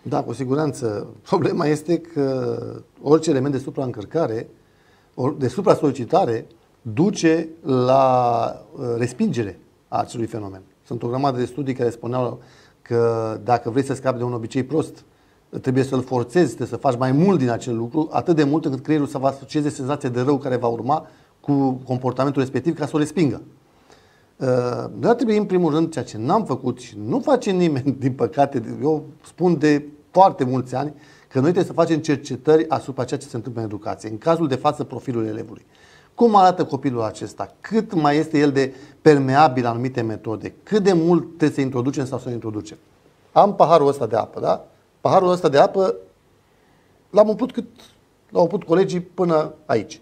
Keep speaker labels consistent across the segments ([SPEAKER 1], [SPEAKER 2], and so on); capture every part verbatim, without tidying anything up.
[SPEAKER 1] Da, cu siguranță. Problema este că orice element de supraîncărcare, de supra-solicitare, duce la respingere a acelui fenomen. Sunt o grămadă de studii care spuneau că dacă vrei să scapi de un obicei prost, trebuie să-l forțezi, trebuie să faci mai mult din acel lucru, atât de mult încât creierul să va asocieze senzația de rău care va urma cu comportamentul respectiv ca să o respingă. Noi ar trebui, în primul rând, ceea ce n-am făcut și nu face nimeni, din păcate, eu spun de foarte mulți ani, că noi trebuie să facem cercetări asupra ceea ce se întâmplă în educație. În cazul de față, profilul elevului. Cum arată copilul acesta? Cât mai este el de permeabil la anumite metode? Cât de mult trebuie să introducem sau să introducem? Am paharul ăsta de apă, da? Paharul ăsta de apă l-am umplut cât l-au umplut colegii până aici.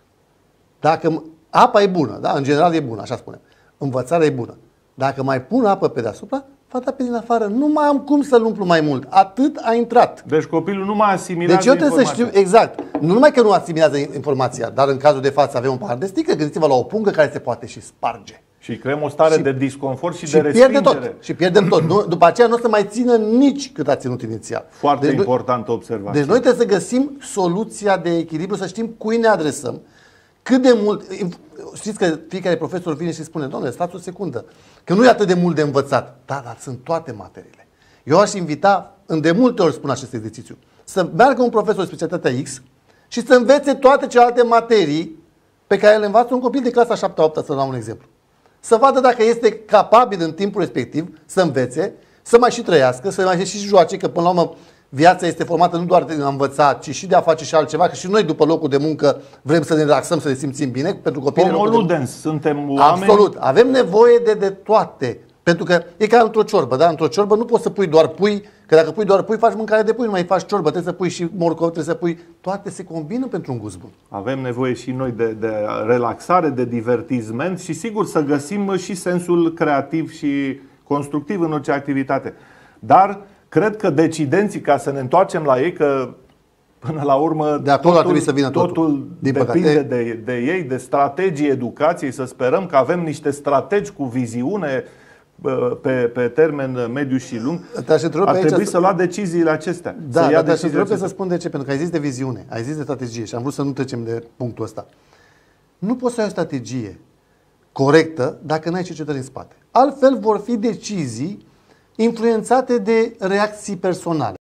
[SPEAKER 1] Dacă apa e bună, da? În general e bună, așa spunem. Învățarea e bună. Dacă mai pun apă pe deasupra, fata pe din afară, nu mai am cum să-l umplu mai mult. Atât a intrat.
[SPEAKER 2] Deci copilul nu mai asimilează
[SPEAKER 1] Deci eu trebuie
[SPEAKER 2] informația.
[SPEAKER 1] să știu, exact. Nu numai că nu asimilează informația, dar în cazul de față avem un pahar de sticlă, gândiți-vă la o pungă care se poate și sparge.
[SPEAKER 2] Și creăm o stare
[SPEAKER 1] și,
[SPEAKER 2] de disconfort și,
[SPEAKER 1] și
[SPEAKER 2] de respingere.
[SPEAKER 1] Pierde tot. Și pierdem tot. Nu, după aceea nu o să mai țină nici cât a ținut inițial.
[SPEAKER 2] Foarte
[SPEAKER 1] deci,
[SPEAKER 2] importantă observație.
[SPEAKER 1] Deci noi trebuie să găsim soluția de echilibru, să știm cui ne adresăm, cât de mult. Știți că fiecare profesor vine și spune: doamne, stați o secundă, că nu e atât de mult de învățat. Da, dar sunt toate materiile. Eu aș invita, de multe ori spun acest exercițiu, să meargă un profesor de specialitatea X și să învețe toate celelalte materii pe care le învață un copil de clasa șaptea opta, să dau un exemplu. Să vadă dacă este capabil în timpul respectiv să învețe, să mai și trăiască, să mai și joace, că până la urmă viața este formată nu doar de a învăța, ci și de a face și altceva, că și noi după locul de muncă vrem să ne relaxăm, să ne simțim bine. Pentru copii.
[SPEAKER 2] Homoludens, suntem oameni.
[SPEAKER 1] Absolut. Avem nevoie de, de toate. Pentru că e ca într-o ciorbă, da? Într-o ciorbă nu poți să pui doar pui, că dacă pui doar pui, faci mâncare de pui, nu mai faci ciorbă, trebuie să pui și morcov, trebuie să pui. Toate se combină pentru un gust bun.
[SPEAKER 2] Avem nevoie și noi de, de relaxare, de divertisment și sigur să găsim și sensul creativ și constructiv în orice activitate. Dar cred că decidenții, ca să ne întoarcem la ei, că până la urmă
[SPEAKER 1] de acolo ar trebui să vină totul,
[SPEAKER 2] totul depinde de, de ei, de strategii educației. Să sperăm că avem niște strategi cu viziune pe, pe termen mediu și lung. Ar trebui să lua deciziile acestea.
[SPEAKER 1] Da,
[SPEAKER 2] să ia
[SPEAKER 1] dar te
[SPEAKER 2] deciziile
[SPEAKER 1] să spun de ce. Pentru că ai zis de viziune, ai zis de strategie și am vrut să nu trecem de punctul ăsta. Nu poți să ai o strategie corectă dacă n-ai cercetări în spate. Altfel vor fi decizii influențate de reacții personale.